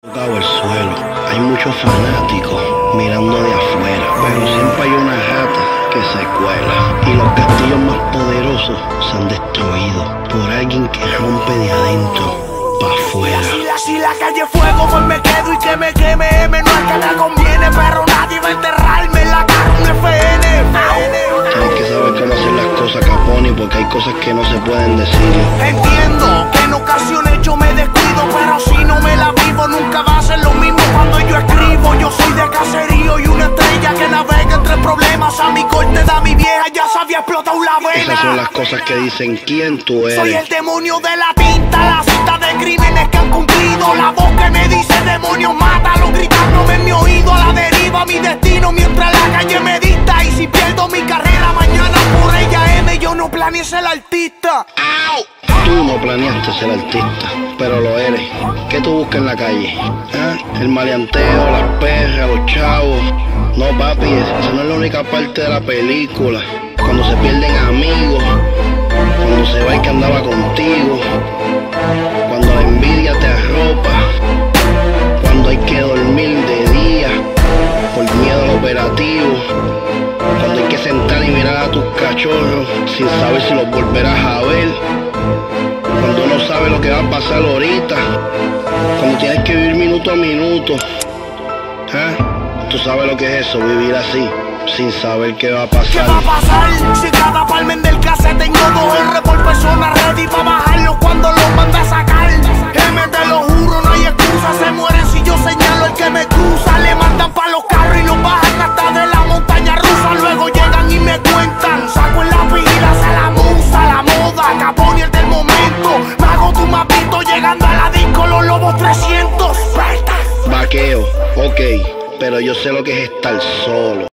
Tocado el suelo, hay muchos fanáticos mirando de afuera, pero siempre hay una rata que se cuela. Y los castillos más poderosos se han destruido por alguien que rompe de adentro pa' afuera. Si la calle fuego, pues me quedo y que me queme. No es que me conviene, pero nadie va a enterrarme en la cara un FN. Tienes que saber cómo hacer las cosas, Caponi, porque hay cosas que no se pueden decir. Entiendo que en ocasiones yo me descuido, pero si no me la vivo nunca va a ser lo mismo cuando yo escribo. Yo soy de caserío y una estrella que navega entre problemas. A mi corte da mi vieja, ya se había explotado la vena. Esas son las cosas que dicen quién tú eres. Soy el demonio de la tinta, la cita de crímenes que han cumplido. La voz que me dice demonio, mátalo, gritándome en mi oído. A la deriva mi destino mientras la calle me dicta. Y si pierdo mi carrera mañana por ella M, yo no planeé ser artista. ¡Au! Tú no planeaste ser artista, pero lo eres. ¿Qué tú buscas en la calle? ¿Ah? El maleanteo, las perras, los chavos. No, papi, esa no es la única parte de la película. Cuando se pierden amigos, cuando se va el que andaba contigo, cuando la envidia te arropa, cuando hay que dormir de día por miedo al operativo, cuando hay que sentar y mirar a tus cachorros sin saber si los volverás a ver, cuando no sabes lo que va a pasar ahorita, cuando tienes que vivir minuto a minuto. Tú sabes lo que es eso, vivir así, sin saber qué va a pasar. ¿Qué va a pasar? Si cada palmen del cassette tengo 2 R por persona ready pa' bajarlo cuando los manda a sacar. M, te lo juro, no hay excusa. Se mueren si yo señalo el que me cruza. Le mandan pa' los carros y los bajan hasta de la montaña rusa. Luego llegan y me cuentan. Saco en la pila, se la musa, la moda. Caponi el del momento. Me hago tu mapito llegando a la disco, los lobos 300. Vaqueo, ok, pero yo sé lo que es estar solo.